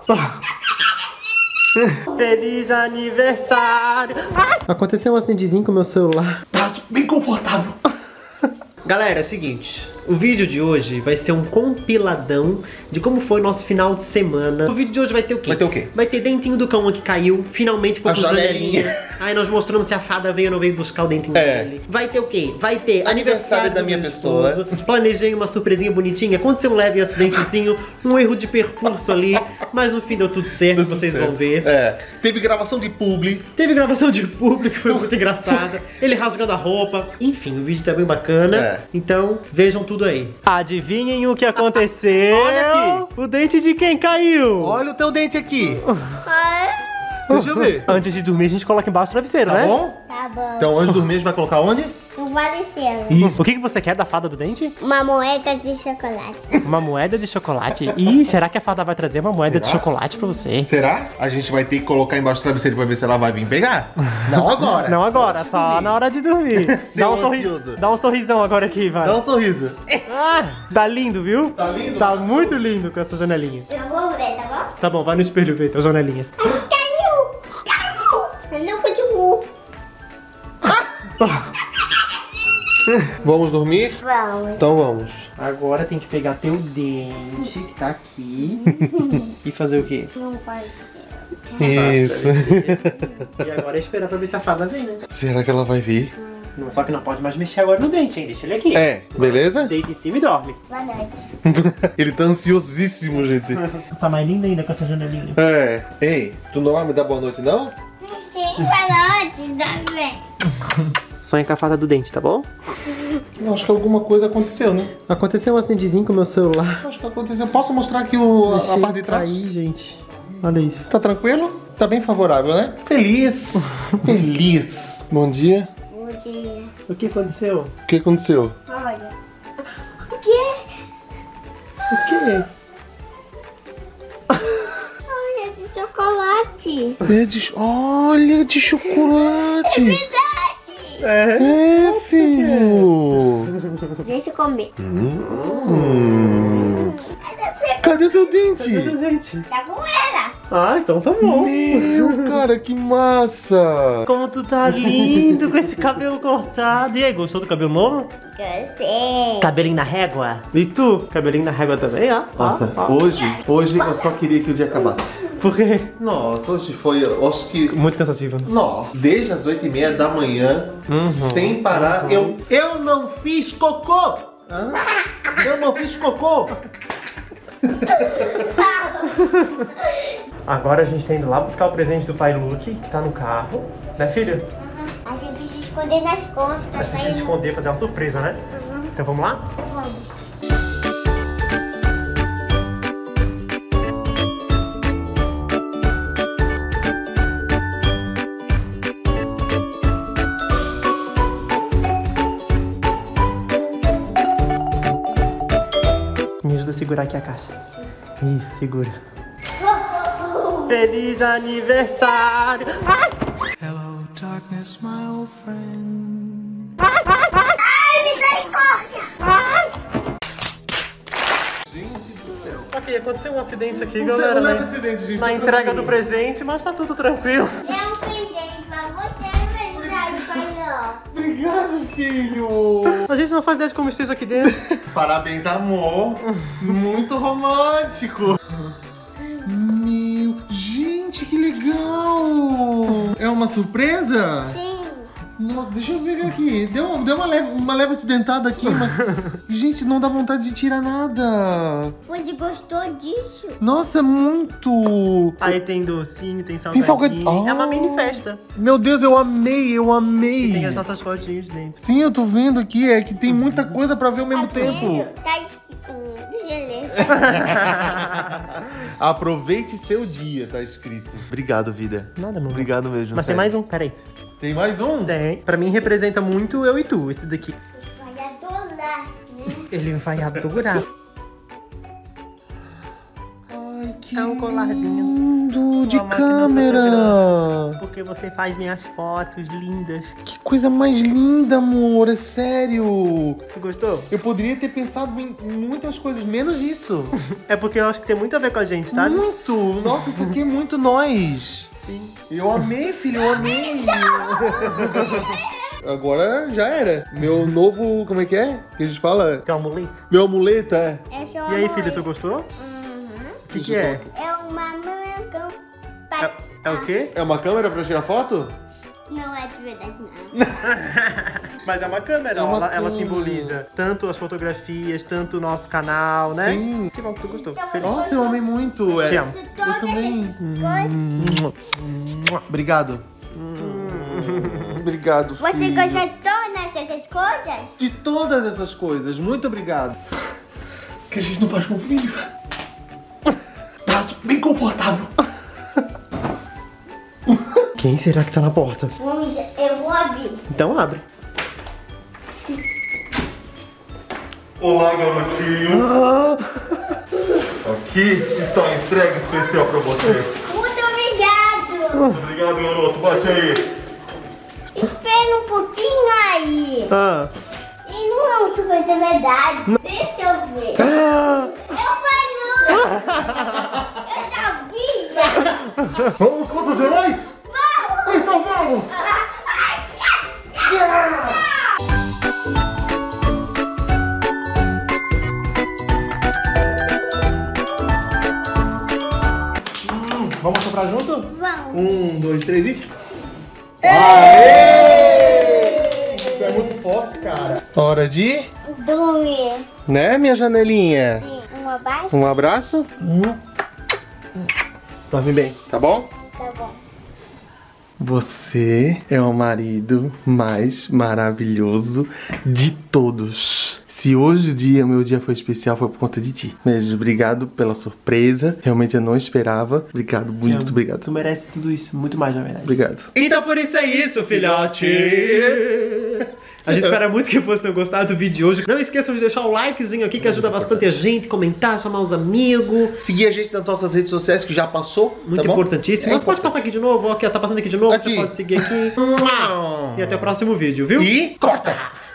Feliz aniversário! Aconteceu um acidentezinho com o meu celular. Tá bem confortável. Galera, é o seguinte, o vídeo de hoje vai ser um compiladão de como foi o nosso final de semana. O vídeo de hoje vai ter o quê? Vai ter o quê? Vai ter dentinho do cão que caiu, finalmente foi A pro janelinha. Aí nós mostramos se a fada veio ou não veio buscar o dentinho dele. Vai ter o quê? Vai ter aniversário da minha pessoa. esposo. Planejei uma surpresinha bonitinha, aconteceu um leve acidentezinho, um erro de percurso ali, mas no fim deu tudo certo, vocês vão ver. É, teve gravação de publi. Teve gravação de público, foi muito engraçada. Ele rasgando a roupa. Enfim, o vídeo tá bem bacana. Então, vejam tudo aí. Adivinhem o que aconteceu? Olha aqui. O dente de quem caiu? Olha o teu dente aqui. Deixa eu ver. Antes de dormir, a gente coloca embaixo do travesseiro, Tá né? bom? Tá bom. Então, antes de dormir, a gente vai colocar onde? Não vale ser. O que você quer da fada do dente? Uma moeda de chocolate. Uma moeda de chocolate? Ih, será que a fada vai trazer uma moeda de chocolate pra você? Será? A gente vai ter que colocar embaixo do travesseiro pra ver se ela vai vir pegar? Não agora. Não agora, só na hora de dormir. Seu ansioso. Dá um sorrisão agora aqui, vai. Dá um sorriso. Tá lindo, viu? Tá lindo? Tá muito lindo com essa janelinha. Eu vou ver, tá bom? Tá bom, vai no espelho ver tua janelinha. Caiu! Caiu! Eu não continuo. Vamos dormir? Vamos. Então vamos. Agora tem que pegar teu dente, que tá aqui, e fazer o quê? Não pode ser. Isso. E agora é esperar pra ver se a fada vem, né? Será que ela vai vir? Não, só que não pode mais mexer agora no dente, hein? Deixa ele aqui. É, beleza? Deita em cima e dorme. Boa noite. Ele tá ansiosíssimo, gente. Tá mais linda ainda com essa janelinha. É. Ei, tu não vai me dar boa noite, não? Sim, boa noite, tá bem. Sonha com a fada do dente, tá bom? Eu acho que alguma coisa aconteceu, né? Aconteceu um acidentezinho com o meu celular. Eu acho que aconteceu. Posso mostrar aqui a parte de trás? Aí, gente. Olha isso. Tá tranquilo? Tá bem favorável, né? Feliz. Feliz. Bom dia. Bom dia. O que aconteceu? O que aconteceu? Olha. O quê? O quê? Olha, de chocolate. Olha, de chocolate. Verdade. É, filho. Deixa eu comer. Cadê teu dente? Gente. Tá com ela. Ah, então tá bom. Meu, cara, que massa. Como tu tá lindo com esse cabelo cortado. E aí, gostou do cabelo novo? Gostei. Cabelinho na régua. E tu? Cabelinho na régua também, ó. Nossa, Ó, ó. hoje eu só queria que o dia acabasse. Por quê? Nossa, hoje foi, eu acho que... Muito cansativo. Nossa, desde as 8h30 da manhã, sem parar, eu não fiz cocô! Eu não fiz cocô! Agora a gente tá indo lá buscar o presente do pai Luke, que tá no carro. Né, filha? A gente precisa esconder nas costas. A gente precisa esconder, fazer uma surpresa, né? Então vamos lá? Vamos. Me ajuda a segurar aqui a caixa. Isso, segura. Feliz aniversário! Hello, darkness, my old friend. Ai, misericórdia! Ok, aconteceu um acidente aqui, Não galera. leve né? acidente, gente. Na tá entrega tranquilo. do presente, mas tá tudo tranquilo. É um presente pra você, aniversário, pai. Obrigado, filho. A gente não faz ideia de como esteja aqui dentro. Parabéns, amor. Muito romântico. Meu, gente, que legal. É uma surpresa? Sim. Nossa, deixa eu ver aqui. Deu uma leve acidentada aqui, mas... Gente, não dá vontade de tirar nada. Você gostou disso? Nossa, muito. Aí tem docinho, tem Tem salgadinho. salgadinho. É uma mini festa. Meu Deus, eu amei, eu amei. Tem as nossas fotinhas dentro. Sim, eu tô vendo aqui, é que tem muita coisa pra ver ao mesmo tempo. Tá escrito. Deixa eu ler. Aproveite seu dia, tá escrito. Obrigado, vida. Nada, mano. Obrigado mesmo. Mas tem sério. mais um, peraí. Tem mais um? Tem. Pra mim representa muito eu e tu, esse daqui. Vai adorar, né? Ele vai adorar. Ai, que É um colarzinho. lindo de Uma máquina câmera. fotográfica. Porque você faz minhas fotos lindas. Que coisa mais linda, amor. É sério. Tu gostou? Eu poderia ter pensado em muitas coisas, menos disso. É porque eu acho que tem muito a ver com a gente, sabe? Muito. Nossa, isso aqui é muito nós. Sim. Eu amei, filho, eu amei. Agora já era. Meu novo, como é? Que a gente fala? Tem um amuleto? Meu amuleto, é. Eu sou E aí, a filha, tu mãe. gostou? Uhum. O que é? É uma mancão. É o quê? É uma câmera pra tirar foto? Não é de verdade, não. Mas é uma câmera, É uma ela câmera. simboliza tanto as fotografias, tanto o nosso canal, né? Sim. Que bom que tu gostou. Fico feliz. Nossa, eu amei muito. Te amo. Todas também. essas coisas. Obrigado. Obrigado, Você filho. gosta de todas essas coisas? De todas essas coisas. Muito obrigado. Que a gente não faz com o filho. Tá bem confortável. Quem será que tá na porta? Eu vou abrir. Então abre. Olá, garotinho. Aqui está a entrega especial pra você. Muito obrigado. Obrigado, garoto. Bate aí. Espera um pouquinho aí. Ah. E não é um super de verdade. Deixa eu ver. Eu falei. Eu sabia. Vamos contra os heróis? Vamos. Então vamos. Vamos soprar junto? Vamos. 1, 2, 3 e... Aê! Tu é muito forte, cara. Hora de... Dormir. Né, minha janelinha? Sim. Um abaixo? Um abraço. Dorme bem. Tá bom? Tá bom. Você é o marido mais maravilhoso de todos. Se hoje o meu dia foi especial, foi por conta de ti. Beijo, obrigado pela surpresa. Realmente eu não esperava. Obrigado, muito obrigado. Tu merece tudo isso, muito mais na verdade. Obrigado. Então por isso é isso, filhotes! A gente espera muito que vocês tenham gostado do vídeo de hoje. Não esqueçam de deixar o likezinho aqui que ajuda bastante a gente, comentar, chamar os amigos. Seguir a gente nas nossas redes sociais que já passou. Muito tá bom? importantíssimo. É Mas pode importante. passar aqui de novo, ó, aqui, ó, tá passando aqui de novo, Aqui. você pode seguir aqui. E até o próximo vídeo, viu? E corta!